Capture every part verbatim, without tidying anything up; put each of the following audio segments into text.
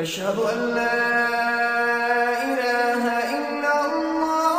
أشهد أن لا إله إلا الله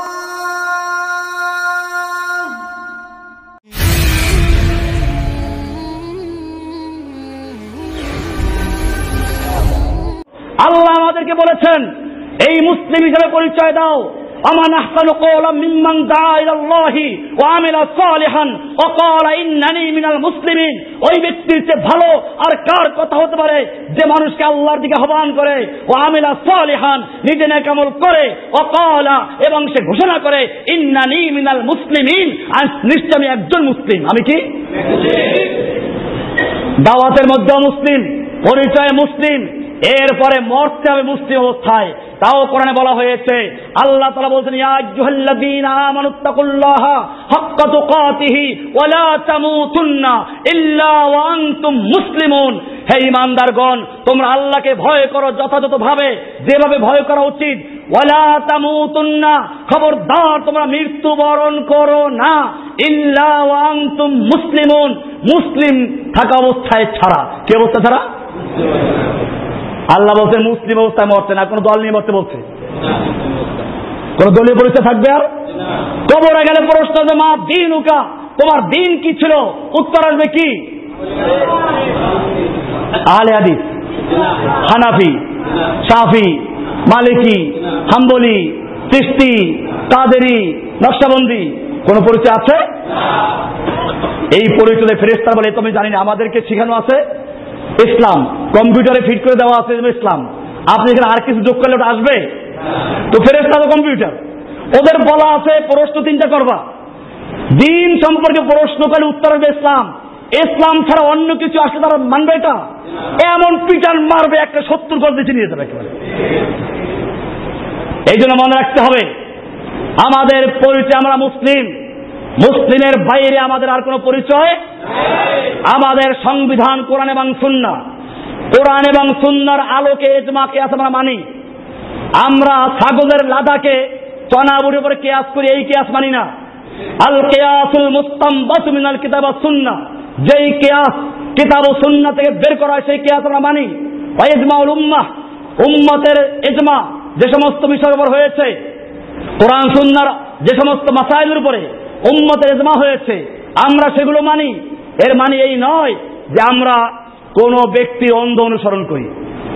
আল্লাহ আমাদেরকে বলেছেন এই মুসলিম হিসেবে পরিচয় দাও। আমান আহসানু কওলাম মিম্মান দাআ ইলাল্লাহি ওয়া আমিলা সালিহান ওয়া ক্বালা ইন্নানী মিনাল মুসলিমিন। ওই ব্যক্তির চেয়ে ভালো আর কার কথা হতে পারে যে মানুষকে আল্লাহর দিকে আহ্বান করে, ওয়া আমিলা সালিহান নিজে নেক আমল করে, ওয়া ক্বালা এবং সে ঘোষণা করে ইন্নানী মিনাল মুসলিমিন নিশ্চয় আমি একজন মুসলিম। আমি কি দাওয়াতের মধ্যে মুসলিম, পরিচয় মুসলিম, এরপরে মরতে হবে মুসলিম অবস্থায়। তাও কোরআনে বলা হয়েছে, আল্লাহ তাআলা বলেছেন ইয়া আইয়ুহাল্লাযীনা আমানুত্তাকুল্লাহা হাক্কা তুকাতিহি ওয়া লা তামুতুন্না ইল্লা ওয়া আনতুম মুসলিমুন। হে ঈমানদারগণ, তোমরা আল্লাহকে ভয় করো যথাযথভাবে, যেভাবে ভয় করা উচিত। ওয়া লা তামুতুন্না, খবরদার তোমরা মৃত্যুবরণ করো না, ইল্লা ওয়া আনতুম মুসলিমুন, মুসলিম থাকা অবস্থায় ছাড়া। কি অবস্থা ছাড়া? আল্লাহ বলছে মুসলিম অবস্থায় মরতে না, কোন দল নিয়ে মরতে বলছে? কোন দলীয় পরিচয় থাকবে? আর কবরে গেলে প্রশ্ন যে মা দীনুকা, তোমার দিন কি ছিল? উত্তর আসবে কি? আহলে হাদিস, হানাফি, শাফি, মালিকি, হাম্বলি, চিশতি, কাদেরি, নকশবন্দি। কোন পরিচয় আছে? এই পরিচয়ে ফেরেশতারা বলে তুমি জানি না, আমাদেরকে শেখানো আছে ইসলাম, কম্পিউটারে ফিট করে দেওয়া আছে ইসলাম। আপনি এখানে আর কিছু যোগ করলে ওটা আসবে? তো ফেরেশতা তো কম্পিউটার, ওদের বলা আছে প্রশ্ন তিনটা করবা, দিন সম্পর্কে প্রশ্ন করলে উত্তর হবে ইসলাম। ইসলাম ছাড়া অন্য কিছু আসলে তারা মানবে? এটা এমন পিটান মারবে একটা সত্তর গজ বেঁচে নিয়ে যাবে একেবারে। এই জন্য মনে রাখতে হবে আমাদের পরিচয় আমরা মুসলিম, মুসলিমের বাইরে আমাদের আর কোনো পরিচয়। আমাদের সংবিধান কোরআন এবং সুন্নাহ, কোরআন এবং সুন্নাহর আলোকে ইজমা কিয়াস আমরা মানি। আমরা ছাগলের লাদাকে চনাবুড়ির উপরে কিয়াস করি, এই কিয়াস মানি না। আল কিয়াসুল মুস্তামবাতু মিনাল কিতাব ওয়াস সুন্নাহ, যেই কিয়াস কিতাব ও সুন্নাহ থেকে বের করা হয় সেই কিয়াস আমরা মানি। ওয়া ইজমাউল উম্মাহ, উম্মতের ইজমা যে সমস্ত বিষয়ের উপর হয়েছে, কোরআন সুন্নাহর যে সমস্ত মাসাইলের উপরে উম্মতের ইজমা হয়েছে, আমরা সেগুলো মানি। এর মানে এই নয় যে আমরা কোন ব্যক্তির অন্ধ অনুসরণ করি।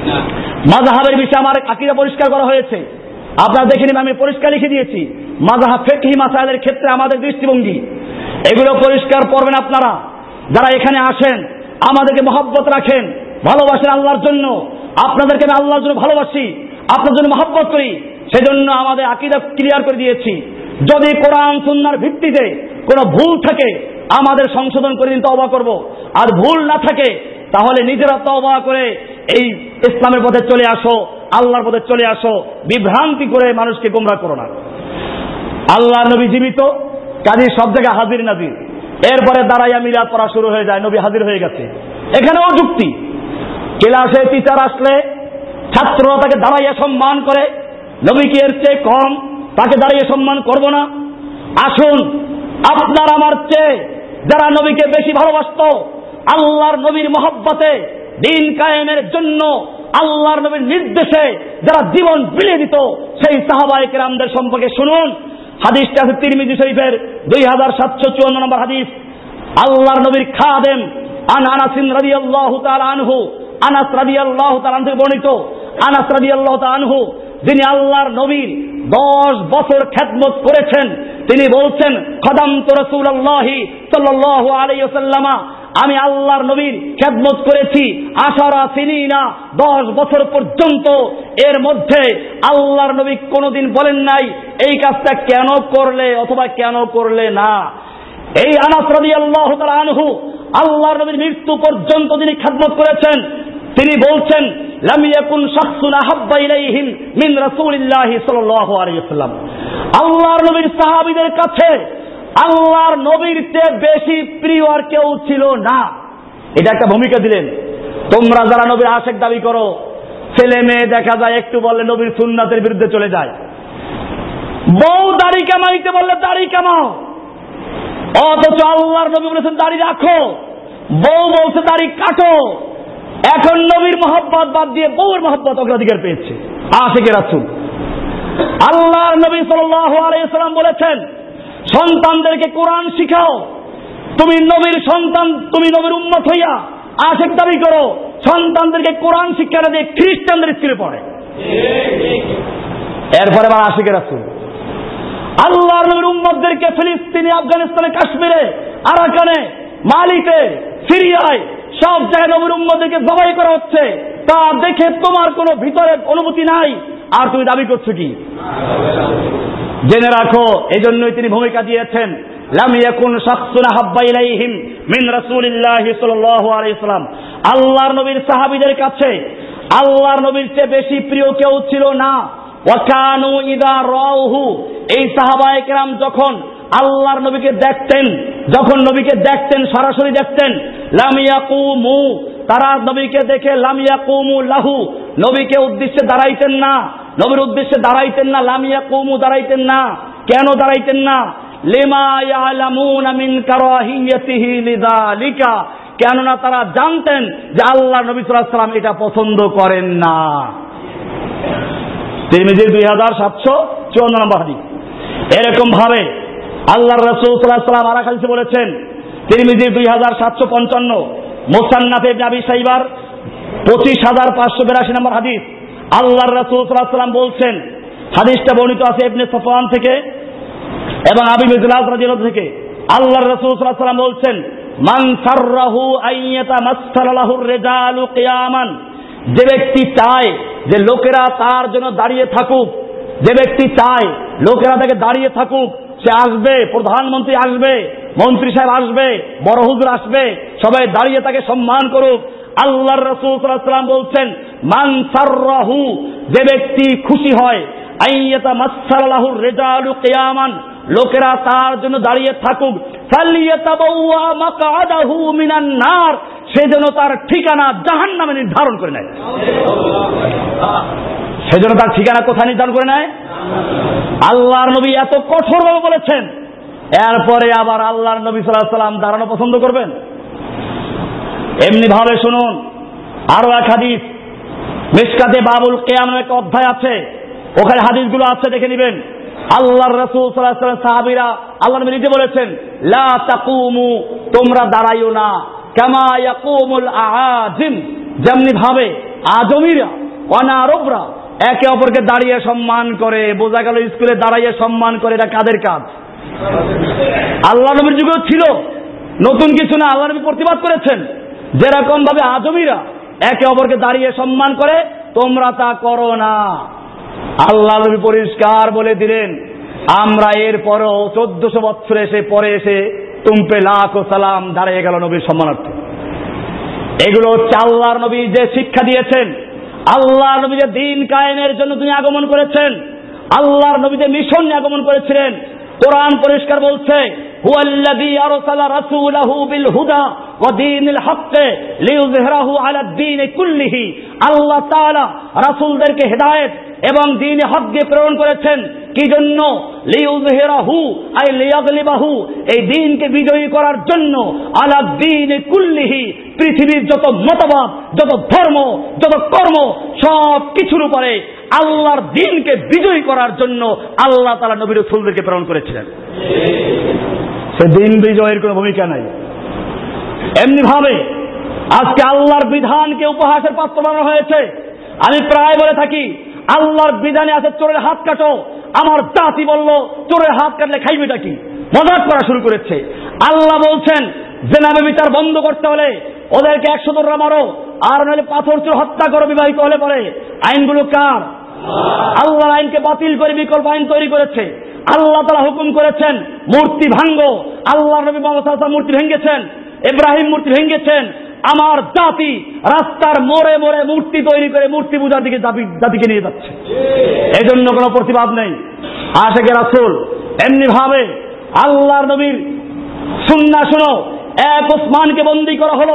মাযহাবের বিষয়ে আমার আকীদা পরিষ্কার করা হয়েছে, আপনারা দেখে নিন, আমি পরিষ্কার লিখে দিয়েছি মাযহাব ফিকহি মাসাইলের ক্ষেত্রে আমাদের দৃষ্টিভঙ্গি। এগুলো পরিষ্কার করবেন আপনারা যারা এখানে আসেন, আমাদেরকে মহব্বত রাখেন, ভালোবাসেন আল্লাহর জন্য। আপনাদেরকে আমি আল্লাহর জন্য ভালোবাসি, আপনার জন্য মহব্বত করি, সেজন্য আমাদের আকীদা ক্লিয়ার করে দিয়েছি। যদি কোরআন সুন্নাহর ভিত্তিতে কোনো ভুল থাকে আমাদের সংশোধন করে দিন, তওবা করব। আর ভুল না থাকে তাহলে নিজেরা তওবা করে এই ইসলামের পথে চলে আসো, আল্লাহর পথে চলে আসো। বিভ্রান্তি করে মানুষকে গোমরাহ করো না। আল্লাহর নবী জীবিত, কাজী সব জায়গায় হাজির নাজির। এরপরে দাঁড়াইয়া মিলাদ পড়া শুরু হয়ে যায়, নবী হাজির হয়ে গেছে। এখানেও যুক্তি, ক্লাসে টিচার আসলে ছাত্ররা তাকে দাঁড়াইয়া সম্মান করে, নবী কি এর চেয়ে কম তাকে দাঁড়িয়ে সম্মান করব না? আসুন আপনার আমার চেয়ে যারা নবীকে বেশি ভালোবাসত, আল্লাহর নবীর মহব্বতে দ্বীন কায়েমের জন্য আল্লাহর নবীর নির্দেশে যারা জীবন বিলিয়ে দিত, সেই সাহাবায়ে কেরামদের সম্পর্কে শুনুন। হাদিসটা আছে তিরমিজি শরীফের দুই হাজার সাতশো চুয়ান্ন নম্বর হাদিস। আল্লাহর নবীর খাদেম আন আনাস রাদিয়াল্লাহু তাআলা আনহু, আনাস রাদিয়াল্লাহু তাআলা আনহু বর্ণিত, আনাস রাদিয়াল্লাহু তাআলা আনহু যিনি আল্লাহর নবীর দশ বছর খেদমত করেছেন, তিনি বলছেন খাদামতু রাসূলুল্লাহি সাল্লাল্লাহু আলাইহি ওয়াসাল্লাম, আমি আল্লাহর নবীর খেদমত করেছি আশারা সিনিনা, দশ বছর পর্যন্ত। এর মধ্যে আল্লাহর নবী কোনোদিন বলেন নাই এই কাজটা কেন করলে অথবা কেন করলে না। এই আনাস রাদিয়াল্লাহু তাআলা আনহু আল্লাহর নবীর মৃত্যু পর্যন্ত যিনি খেদমত করেছেন, তিনি বলছেন লাম ইয়াকুন শাখসুন আহাব্বা ইলাইহিম মিন রাসূলিল্লাহি সাল্লাল্লাহু আলাইহি ওয়াসাল্লাম, আল্লাহর নবীর সাহাবীদের কাছে আল্লাহর নবীর চেয়ে বেশি প্রিয় আর কেউ ছিল না। এটা একটা ভূমিকা দিলেন। তোমরা যারা নবীর আশিক দাবি করো, ছেলে মেয়ে দেখা যায় একটু বললে নবীর সুন্নাতের বিরুদ্ধে চলে যায়। বউ দাড়ি কামাইতে বললে দাড়ি কামাও, অথচ আল্লাহর নবী বলেছেন দাড়ি রাখো। বউ বলছে দাড়ি কাটো, এখন নবীর মহব্বত বাদ দিয়ে বউয়ের মহব্বত অগ্রাধিকার পেয়েছে। আশিকে রাসূল আল্লাহর নবী সাল্লাল্লাহু আলাইহি ওয়াসাল্লাম বলেছেন, সন্তানদেরকে কোরআন শিখাও। তুমি নবীর সন্তান, তুমি নবীর উম্মত হইয়া আশিক দাবি করো, সন্তানদেরকে কোরআন শিক্ষা না দিয়ে খ্রিস্টানদের স্কুলে পড়ে। এরপরে আবার আশিকে রাসূল আল্লাহর নবীর উম্মতদেরকে ফিলিস্তিনে, আফগানিস্তানে, কাশ্মীরে, আরাকানে, মালিতে, সিরিয়ায় সব জায়গায় নবীর উম্মতদেরকে জবাই করা হচ্ছে। তা দেখে তোমার কোনো ভিতরে অনুভূতি নাই, আর তুমি দাবি করছো কি? জেনে রাখো, এই জন্যই তিনি ভূমিকা দিয়েছেন, লাম ইয়াকুন শাখসুন হাব্বা ইলাইহিম মিন রাসূলিল্লাহ সাল্লাল্লাহু আলাইহি ওয়াসাল্লাম। আল্লাহর নবীর সাহাবীদের কাছে আল্লাহর নবীর চেয়ে বেশি প্রিয় কেউ ছিল না। ওয়া কানু ইযা রাউহু, এই সাহাবায়ে কেরাম যখন আল্লাহর নবীকে দেখতেন, যখন নবীকে দেখতেন, সরাসরি দেখতেন, লাম ইয়াকুমু, তারা নবীকে দেখে লাম ইয়াকুমু লাহু, নবীকে উদ্দেশ্যে দাঁড়াইতেন না, নবীর উদ্দেশ্যে দাঁড়াইতেন না, লাম ইয়াকুমু দাঁড়াইতেন না। কেন দাঁড়াইতেন না? লিমা ইয়ালামুনা মিন কারাহিয়াতিহি লিযালিকা, কেননা তারা জানতেন যে আল্লাহর নবী সাল্লাল্লাহু আলাইহি ওয়াসাল্লাম এটা পছন্দ করেন না। তিরমিজির দুই হাজার সাতশো চুয়ান্ন নম্বর হাদিস। এরকম ভাবে আল্লাহর রাসূল সাল্লাল্লাহু আলাইহি ওয়াসাল্লাম আর হাদিসে বলেছেন, তিরমিজির দুই হাজার সাতশো পঞ্চান্ন, মুসান্নাফ ইবনে আবি শাইবার পঁচিশ হাজার পাঁচশো বিরাশি নম্বর হাদিস। আল্লাহর রাসূল সাল্লাল্লাহু আলাইহি ওয়াসাল্লাম বলছেন, হাদিসটা বর্ণিত আছে ইবনে সাফওয়ান থেকে এবং আবি মিজলাজ রাদিয়াল্লাহু থেকে। আল্লাহর রাসূল সাল্লাল্লাহু আলাইহি ওয়াসাল্লাম বলছেন, মান সাররাহু আইয়াতা মাসসালা লাহুর রিজালু কিয়ামান, যে ব্যক্তি চায় যে লোকেরা তার জন্য দাঁড়িয়ে থাকুক, যে ব্যক্তি চায় লোকেরা তাকে দাঁড়িয়ে থাকুক, সে আসবে, প্রধানমন্ত্রী আসবে, মন্ত্রী সাহেব আসবে, বড় হুজুর আসবে, সবাই দাঁড়িয়ে তাকে সম্মান করুক। আল্লাহর রাসূল সাল্লাল্লাহু আলাইহি ওয়াসাল্লাম বলছেন, মান সাররাহু, যে ব্যক্তি খুশি হয়, আইয়াতা মাসসালা লাহুর রিজালু কিয়ামান, লোকেরা তার জন্য দাঁড়িয়ে থাকুক, ফালিয়াতাবাওয়া মাকআদাহু মিনান নার, সে যেন তার ঠিকানা জাহান্নামে নির্ধারণ করে নেয়। সেজন্য তার ঠিকানা কোথায় নির্ধারণ করে নেয়? আল্লাহর নবী এত কঠোরভাবে বলেছেন, এরপরে আবার আল্লাহর নবী সাল্লাল্লাহু আলাইহি ওয়াসাল্লাম দাঁড়ানো পছন্দ করবেন? এমনি ভাবে শুনুন, আরো এক হাদিস, মিশকাতে বাবুল কিয়াম একটা অধ্যায় আছে, ওখানে হাদিসগুলো আছে, দেখে নেবেন। আল্লাহর রাসূল সাল্লাল্লাহু আলাইহি ওয়াসাল্লাম সাহাবীরা আল্লাহর নবী নিজে বলেছেন, লা তাকুমু, তোমরা দাঁড়াইও না, কামা ইয়াকুমুল আআজিম, যেমনি ভাবে আজমিরা অনারবরা একে অপরকে দাঁড়িয়ে সম্মান করে। বোঝা গেল স্কুলে দাঁড়িয়ে সম্মান করে, এটা কাদের কাজ? আল্লাহ নবীর যুগেও ছিল, নতুন কিছু না। আল্লাহ নবী প্রতিবাদ করেছেন, যেরকম ভাবে আজমিরা একে অপরকে দাঁড়িয়ে সম্মান করে, তোমরা তা করো না। আল্লাহ নবী পরিষ্কার বলে দিলেন, আমরা এর পরও চোদ্দশো বছর এসে পরে এসে তুমপে লাখ ও সালাম দাঁড়িয়ে গেল নবীর সম্মানার্থে। এগুলো হচ্ছে আল্লাহর নবী যে শিক্ষা দিয়েছেন, আল্লাহর নবী যে দিন কায়েমের জন্য তিনি আগমন করেছেন, আল্লাহর নবী যে মিশন নিয়ে আগমন করেছিলেন। কোরআন পরিষ্কার বলছে, হুয়াল্লাযী আরসালা রাসূলাহু বিল হুদা ওয়া দীনিল হক লিইয়ুযহিরাহু আলা দ্বীনি কুল্লিহি, আল্লাহ তাআলা রাসূলদেরকে হেদায়েত এবং দ্বীনে হক দিয়ে প্রেরণ করেছেন। কি জন্য? লিইয়ুযহিরাহু আই লিয়াগলিবাহু, এই দ্বীনকে বিজয়ী করার জন্য, আলা দ্বীনি কুল্লিহি, পৃথিবীর যত মতবাদ, যত ধর্ম, যত কর্ম, সব কিছুর উপরে আল্লাহর দ্বীনকে বিজয়ী করার জন্য আল্লাহ তাআলা নবী রাসূলদেরকে প্রেরণ করেছিলেন। সে দ্বীন বিজয়ের কোনো ভূমিকা নাই। এমনি ভাবে আজকে আল্লাহর বিধানকে উপহাসের পাত্র বানানো হয়েছে। আমি প্রায় বলে থাকি, আল্লাহর বিধানে আছে চোরের হাত কাটো। আমার জাতি বলল চোরের হাত কাটলে খাইবেটা কি? মজাক করা শুরু করেছে। আল্লাহ বলছেন জেনা ব্যভিচার বন্ধ করতে হলে ওদেরকে একশো দররা মারো, আর নইলে পাথর চোর হত্যা করো বিবাহিত হলে পরে। আইনগুলো কার? আল্লাহর আইনকে বাতিল করে বিকল্প আইন তৈরি করেছে। আল্লাহ তাআলা হুকুম করেছেন মূর্তি ভাঙ্গো। আল্লাহর নবী মুহাম্মদ সাল্লাল্লাহু আলাইহি ওয়াসাল্লাম মূর্তি ভেঙেছেন, ইব্রাহিম মূর্তি ভেঙেছেন। আমার জাতি রাস্তার মোড়ে মোড়ে মূর্তি তৈরি করে মূর্তি পূজার দিকে জাতিকে নিয়ে যাচ্ছে। এই জন্য কোনো প্রতিবাদ নেই। আশিকে রাসূল এমনি ভাবে আল্লাহর নবীর সুন্নাহ শুনো। এক ওসমানকে বন্দী করা হলো,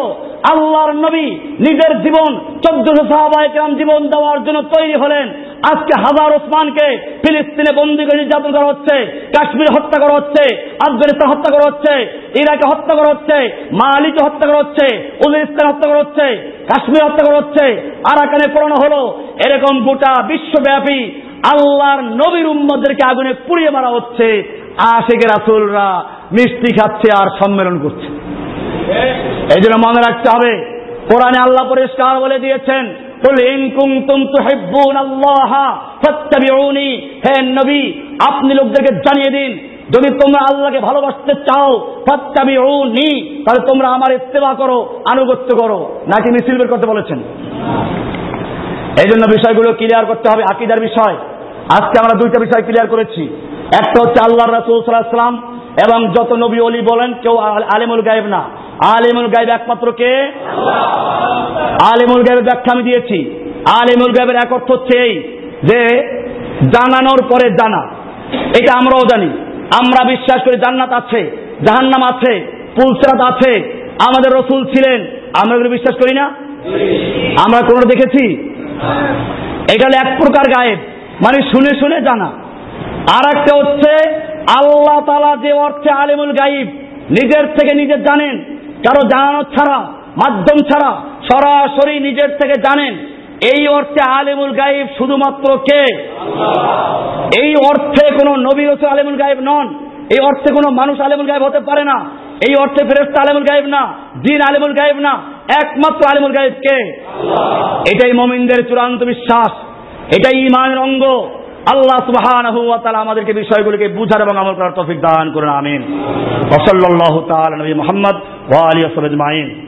আল্লাহর নবী নিজের জীবন চোদ্দশো সাহাবায়ে কেরাম জীবন দেওয়ার জন্য তৈরি হলেন। আজকে হাজার ওসমানকে ফিলিস্তিনে বন্দী করে নির্যাতন করা হচ্ছে, কাশ্মীরে হত্যা করা হচ্ছে, আফগানিস্তান হত্যা করা হচ্ছে, ইরাকে হত্যা করা হচ্ছে, মালিকে হত্যা করা হচ্ছে, উজবেকিস্তান হত্যা করা হচ্ছে, কাশ্মীর হত্যা করা হচ্ছে, আরাকানে পড়ানো হলো। এরকম গোটা বিশ্বব্যাপী আল্লাহর নবীর উম্মতদেরকে আগুনে পুড়িয়ে মারা হচ্ছে। আশিকে রাসূলরা মিষ্টি খাচ্ছে আর সম্মেলন করছে। এই জন্য মনে রাখতে হবে, কোরআনে আল্লাহ পরিষ্কার বলে দিয়েছেন, কুল ইন কুনতুম তুহিব্বুনাল্লাহ ফাত্তাবিউনি, হে নবী আপনি লোকদেরকে জানিয়ে দিন, যদি তোমরা আল্লাহকে ভালোবাসতে চাও ফাত্তাবিউনি, তাহলে তোমরা আমার ইত্তেবা করো, আনুগত্য করো, নাকি মিছিল বের করতে বলেছেন? এই জন্য বিষয়গুলো ক্লিয়ার করতে হবে, আকীদার বিষয়। আজকে আমরা দুইটা বিষয় ক্লিয়ার করেছি। একটা হচ্ছে আল্লাহর রাসূল সাল্লাল্লাহু আলাইহি ওয়াসাল্লাম এবং যত নবী ওলি বলেন কেউ আলিমুল গায়ব না। আলিমুল গায়ব একমাত্র কে? আল্লাহ। আলিমুল গায়বের ব্যাখ্যা আমি দিয়েছি। আলিমুল গায়বের এক অর্থ হচ্ছে এই যে জানানোর পরে জানা। এটা আমরাও জানি, আমরা বিশ্বাস করি জান্নাত আছে, জাহান্নাম আছে, পুলসিরাত আছে, আমাদের রাসূল ছিলেন, আমরা এগুলো বিশ্বাস করি না? আমরা কোনটা দেখেছি? এটা হলো এক প্রকার গায়েব, মানে শুনে শুনে জানা। আর একটা হচ্ছে আল্লাহ তাআলা যে অর্থে আলিমুল গায়ব, নিজের থেকে নিজে জানেন, কারো জানানো ছাড়া, মাধ্যম ছাড়া সরাসরি নিজের থেকে জানেন। এই অর্থে আলিমুল গায়ব শুধুমাত্র কে? আল্লাহ। এই অর্থে কোন নবী রাসূল আলিমুল গায়ব নন। এই অর্থে কোন মানুষ আলিমুল গায়ব হতে পারে না। এই অর্থে ফেরেশতা আলিমুল গায়ব না, জিন আলিমুল গায়ব না, একমাত্র আলিমুল গায়ব কে? আল্লাহ। এটাই মুমিনদের চূড়ান্ত বিশ্বাস, এটাই ঈমানের অঙ্গ। আল্লাহ সুবহানাহু ওয়া তাআলা আমাদেরকে বিষয়গুলোকে বুঝার এবং আমল করার তৌফিক দান করুন। আমিন। ওয়া সাল্লাল্লাহু তাআলা নবী মুহাম্মদ ওয়া আলিহি ওয়া সাহবিহি আজমাইন।